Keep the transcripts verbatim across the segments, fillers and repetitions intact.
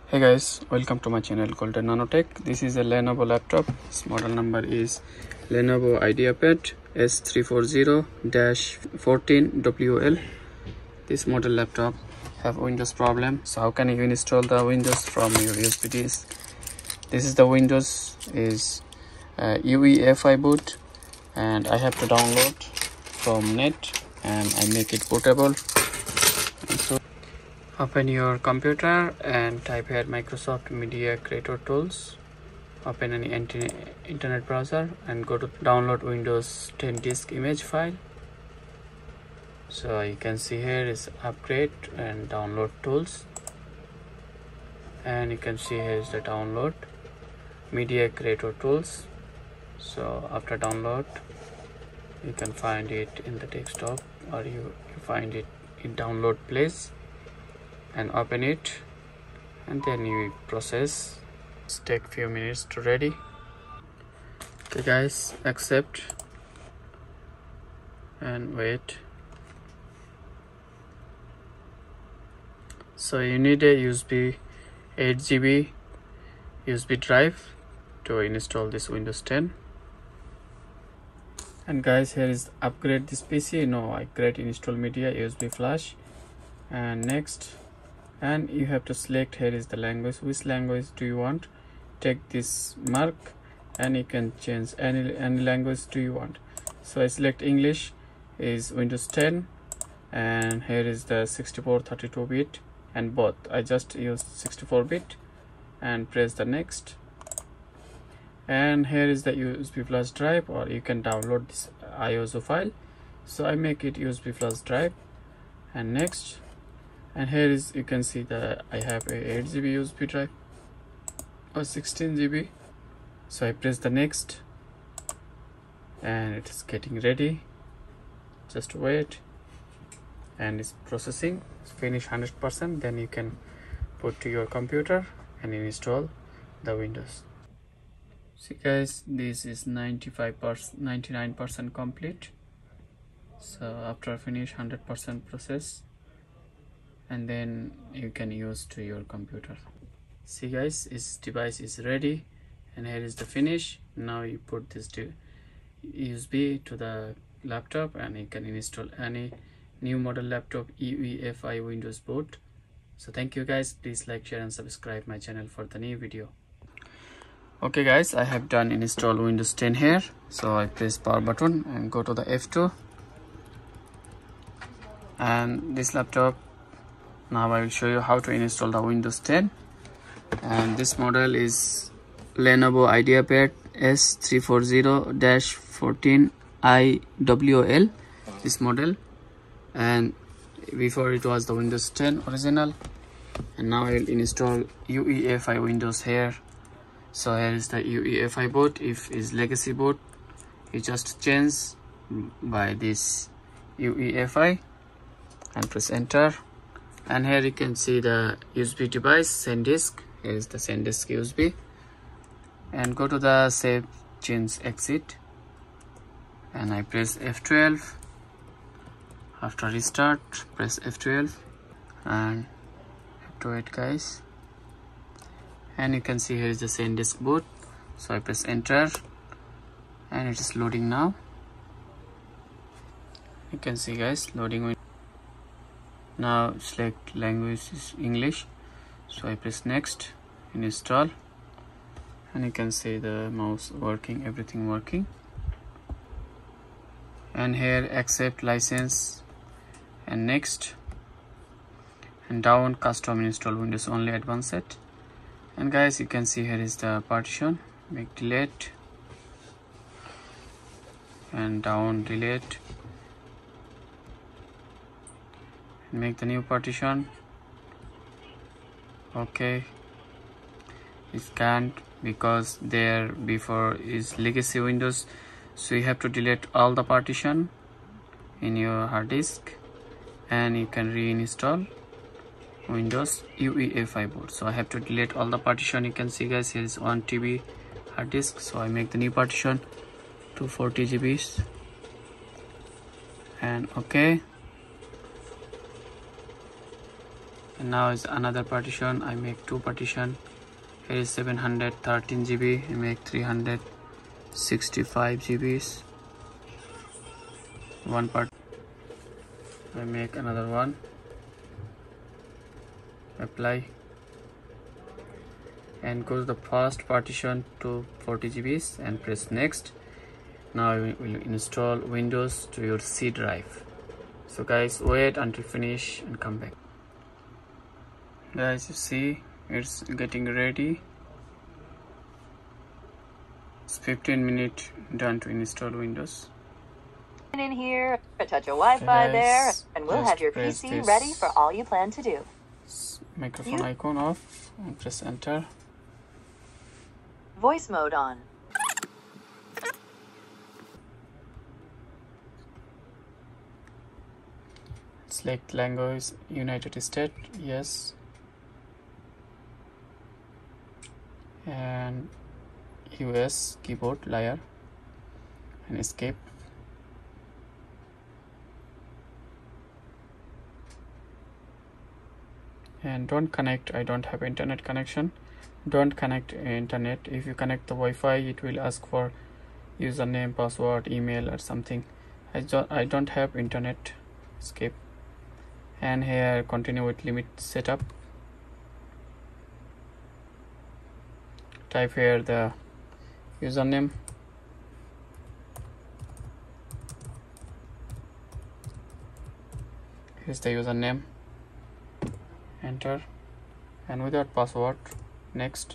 Hey guys, welcome to my channel Golden Nanotech. This is a Lenovo laptop. Its model number is Lenovo IdeaPad S three forty dash fourteen W L. This model laptop have Windows problem. So how can you install the Windows from your U S B disk? This is the Windows is uh, U E F I boot, and I have to download from net and I make it bootable. And so open your computer and type here Microsoft Media Creator Tools. Open any internet browser and go to download Windows ten disk image file. So you can see here is upgrade and download tools, and you can see here is the download Media Creator Tools. So after download you can find it in the desktop, or you, you find it in download place, and open it, and then you process. It's take few minutes to ready. Okay guys, accept and wait. So you need a U S B eight G B U S B drive to install this Windows ten. And guys, here is upgrade this P C. No, I create install media U S B flash, and next, and you have to select here is the language. Which language do you want? Take this mark and you can change any any language do you want. So I select English is Windows ten, and here is the sixty-four thirty-two bit, and both I just use sixty-four bit and press the next. And here is the U S B flash drive, or you can download this I S O file. So I make it U S B flash drive, and next. And here is you can see that I have a eight G B U S B drive or sixteen G B. So I press the next, and it is getting ready. Just wait, and it's processing. It's finished one hundred percent. Then you can put to your computer and install the Windows. See guys, this is ninety-five percent, ninety-nine percent complete. So after finish one hundred percent process, and then you can use to your computer. See guys, this device is ready, and here is the finish. Now you put this to U S B to the laptop, and you can install any new model laptop U E F I Windows boot. So thank you guys. Please like, share and subscribe my channel for the new video. Okay guys, I have done install Windows ten here. So I press power button and go to the F two, and this laptop, now I will show you how to install the Windows ten. And this model is Lenovo IdeaPad S three forty dash fourteen I W L, this model, and before it was the Windows ten original, and now I will install U E F I Windows here. So here is the U E F I boot. If is legacy boot, you just change by this U E F I and press enter. And here you can see the U S B device, SanDisk. Here is the SanDisk U S B, and go to the save change exit, and I press F twelve. After restart, press F twelve, and have to wait guys. And you can see here is the SanDisk boot. So I press enter, and it is loading now. You can see guys, loading. Now select language is English, so I press next and install, and you can see the mouse working, everything working. And here accept license and next, and down custom install Windows only advanced. And guys, you can see here is the partition, make delete, and down delete, make the new partition. Okay, it can't because there before is legacy Windows, so you have to delete all the partition in your hard disk, and you can reinstall Windows U E F I boot. So I have to delete all the partition. You can see guys, here is one T B hard disk, so I make the new partition to forty G Bs, and okay. And now is another partition. I make two partition. Here is seven hundred thirteen G B. I make three hundred sixty-five G Bs. One part. I make another one. Apply. And go to the first partition to forty G Bs and press next. Now we will install Windows to your C drive. So guys, wait until finish and come back. Guys, you see it's getting ready. It's fifteen minutes done to install Windows. In here, a touch of Wi-Fi Okay, there, and we'll have your P press C this ready for all you plan to do. Microphone You- icon off and press enter. Voice mode on. Select language United States, yes. And U S keyboard liar and escape. And don't connect. I don't have internet connection. Don't connect internet. If you connect the Wi-Fi, it will ask for username, password, email or something. I don't I don't have internet. Escape. And here continue with limit setup. Type here the username. Here's the username. Enter. And without password, next.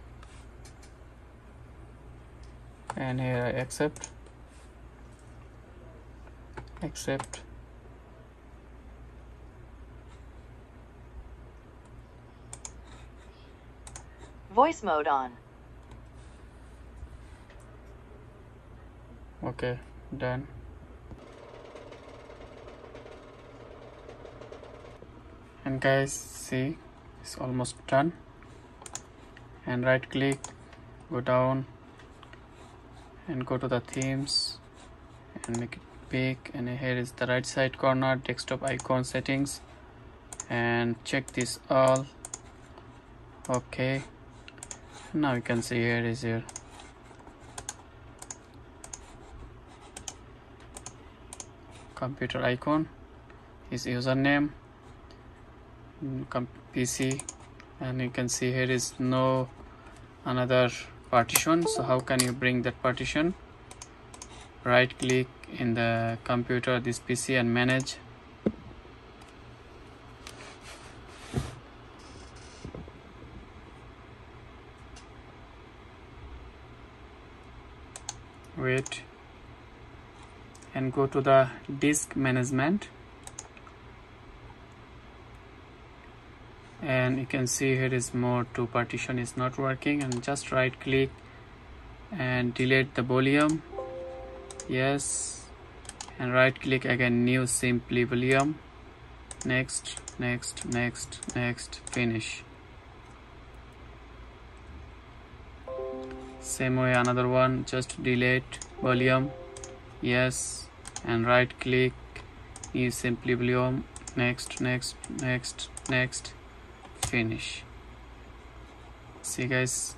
And here I accept. Accept. Voice mode on. Okay, done. And guys, see, it's almost done. And right click, go down and go to the themes and make it big. And here is the right side corner, desktop icon settings, and check this all. Okay, now you can see here is your computer icon, is username, P C, and you can see here is no another partition. So how can you bring that partition? Right click in the computer, this P C, and manage. Wait. And go to the disk management, and you can see here is more two partition is not working, and just right click and delete the volume, yes, and right click again, new simply volume, next, next, next, next, finish. Same way another one, just delete volume, yes, and right click, new simply volume, next, next, next, next, finish. See guys,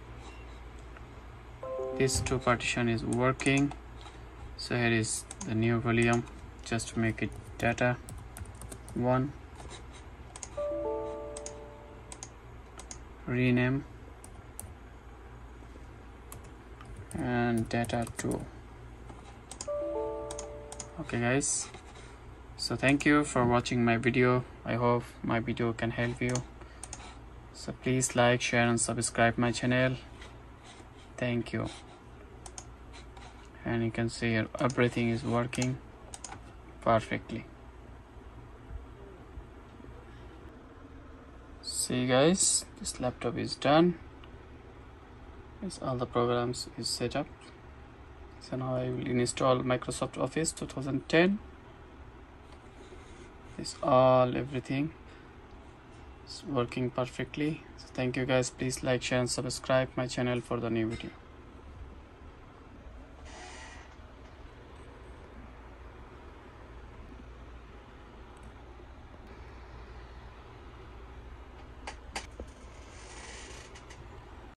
this two partition is working. So here is the new volume, just make it data one, rename, and data two. Okay guys, so thank you for watching my video. I hope my video can help you. So please like, share and subscribe my channel. Thank you. And you can see here everything is working perfectly. See guys, this laptop is done. It's all the programs is set up. So now I will install Microsoft Office two thousand ten. This all everything is working perfectly. So thank you guys. Please like, share and subscribe my channel for the new video.